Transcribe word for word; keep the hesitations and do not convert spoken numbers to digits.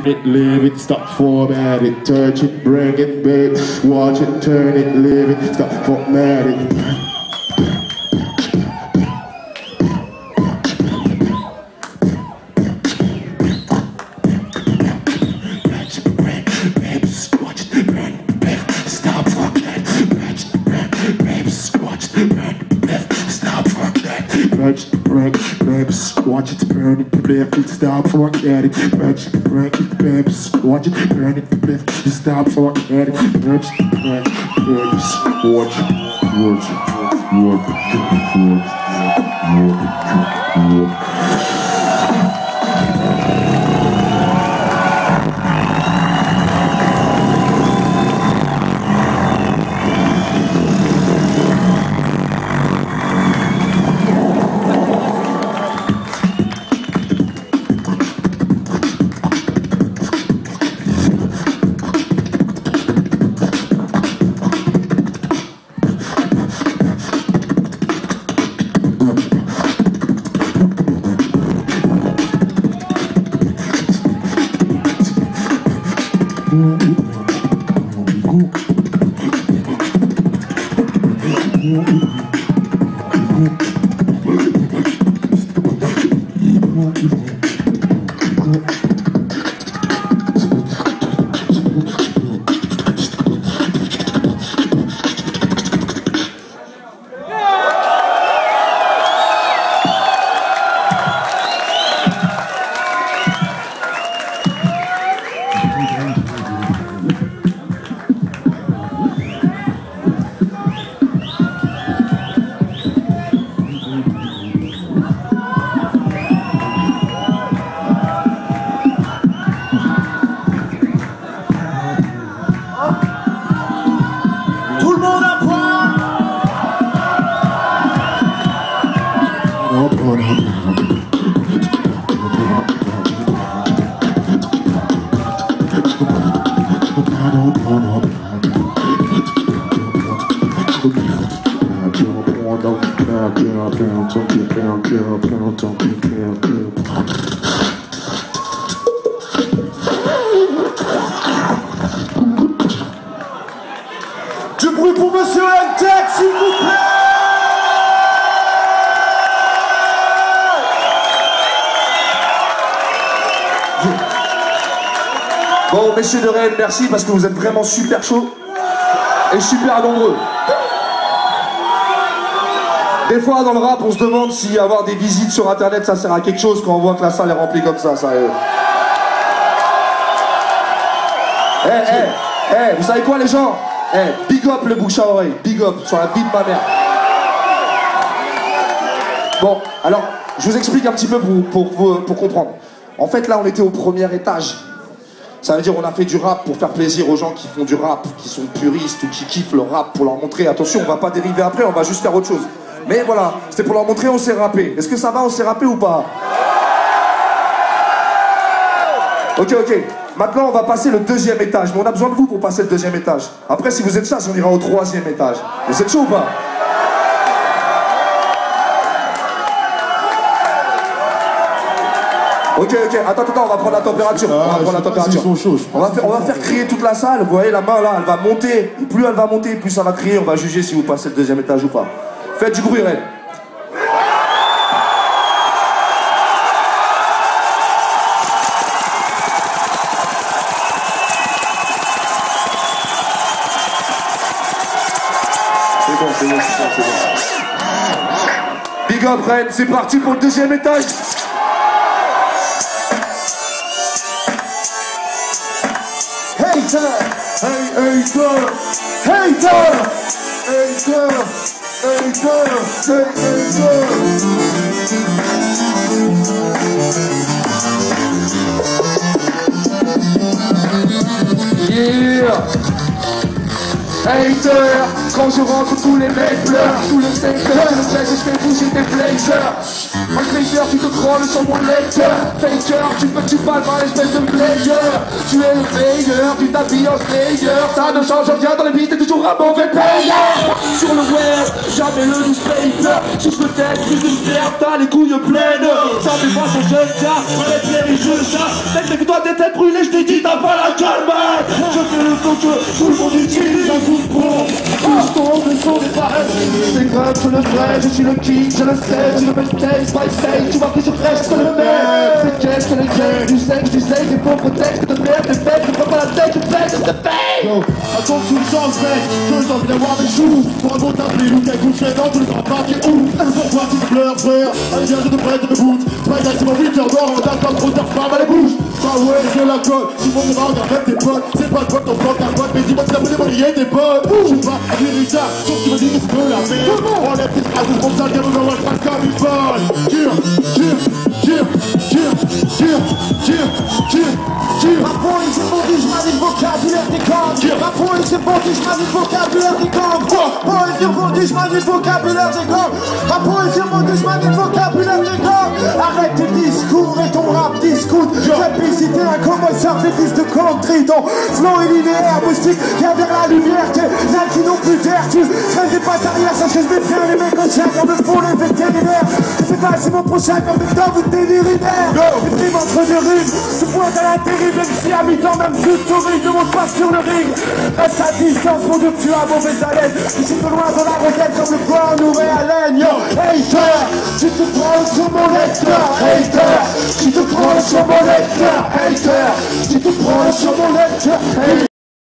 it, live it, stop format it, touch it, bring it, babe, watch it, turn it, live it, stop format it. Watch it burn it, lift it, stop, forget it. Watch it, burn it, babes. Watch it, burn it, lift it, stop, forget it. Watch it, burn it, babes. Watch it, watch it, watch it, watch it, watch it. Du bruit pour Monsieur M-Tech, s'il vous plaît. Bon, messieurs de Rennes, merci parce que vous êtes vraiment super chauds et super nombreux. Des fois, dans le rap, on se demande si avoir des visites sur Internet, ça sert à quelque chose quand on voit que la salle est remplie comme ça. ça est... Eh, eh, eh, vous savez quoi, les gens? Eh, big up le bouche à oreille, big up sur la vie de ma mère. Bon, alors, je vous explique un petit peu pour, pour, pour comprendre. En fait, là, on était au premier étage. Ça veut dire on a fait du rap pour faire plaisir aux gens qui font du rap, qui sont puristes ou qui kiffent le rap, pour leur montrer, attention, on va pas dériver après, on va juste faire autre chose. Mais voilà, c'était pour leur montrer on s'est rappé. Est-ce que ça va, on s'est rappé ou pas? Ok, ok. Maintenant, on va passer le deuxième étage. Mais on a besoin de vous pour passer le deuxième étage. Après, si vous êtes ça, on ira au troisième étage. Vous êtes chaud ou pas? Ok, ok, attends, attends, on va prendre la température. Ah, on va prendre la température. Ils sont chauds, on, va faire, on va faire crier toute la salle. Vous voyez, la main là, elle va monter. Et plus elle va monter, plus ça va crier. On va juger si vous passez le deuxième étage ou pas. Faites du bruit, Rennes. C'est bon, c'est bon, c'est bon, c'est bon. Big up, Rennes, c'est parti pour le deuxième étage. Hater, hey, hater, hater, hater, hater, hey, hater. Yeah. hater. Quand je rentre, tous les mecs pleurent. Tout le secteur, je le sais que je fais bouger tes blazers. Un blazer, tu te crawles sur mon lecteur. Faker, tu peux tu parles par l'espèce de player. Tu es le meilleur, tu t'habilles en slayer. Ça ne change rien dans les beats, t'es toujours un mauvais payeur. Sur le web, jamais le newspaper. Juste le tête, plus de merde, t'as les couilles pleines. Ça fait pas son jeune gars, les pierres et je ça. Mec, que toi des têtes brûlées, je t'ai dit, t'as pas la calme. Je fais le flow que tout le monde utilise un coup de pompe. Tous tombent, le son des pareils. C'est grave, je le vrai, je suis le king, je le sais. Tu le mets stage by stage, tu vois que je reste le mec. C'est qu'est-ce que les gars, du sexe, du sexe, des pauvres textes de merde, des bêtes, tu prends pas la tête, tu plaies, c'est de fake. Yo, attends sous le sens, mec, que j'ai envie d'avoir des choux. Pour un bon tapis, ou quelque chose, dans tous les enfants qui est ouf. Pourquoi tu pleures, frère? Allez, viens, je te prête de bout. Spider, c'est mon huit heures d'or, on tape pas trop tard, pas mal les bouches. Ah ouais, je la colle, tout le monde me regarde, même tes potes. C'est pas le pote, ton pote, ta pote, mais dis-moi, tu l'as pris des des potes. Je suis pas un véritable, sauf que tu me dis que c'est peu la merde. Enlève tes phrases, je prends ça, le gamin, on va le faire comme il vole. Tire, tire, tire, tire, tire, tire, tire, tire. Ma poing, c'est bon, je m'avais le vocabulaire des gangs. Ma poing, c'est bon, je m'avais le vocabulaire des gangs. Poing, c'est bon, je m'avais le vocabulaire des gangs. Ma poing, c'est bon, je m'avais le vocabulaire des gangs. Arrête tes discours et ton rap discours. Capacité un commentaire des fils de country. Ton flow est linéaire, moustique, viens vers la lumière. T'es là qui n'ont plus d'air. Tu fais des pattes arrière, sache que je vais faire les mecs en chien comme le font les vétérinaires. C'est pas c'est mon prochain comme le temps de tes urinaires. Les primes entre deux rimes, je pointe à la terrible. Même si à mi-temps, même tout souris, ne monte pas sur le ring. Reste à distance, mon dieu, tu as mauvaise haleine. Je suis de loin dans la roquette comme le corps nourri à laine. Yo, hater, tu te prends sur mon lecteur. Hater, tu te prends sur mon lecteur. Hater, tu te prends sur mon lecteur.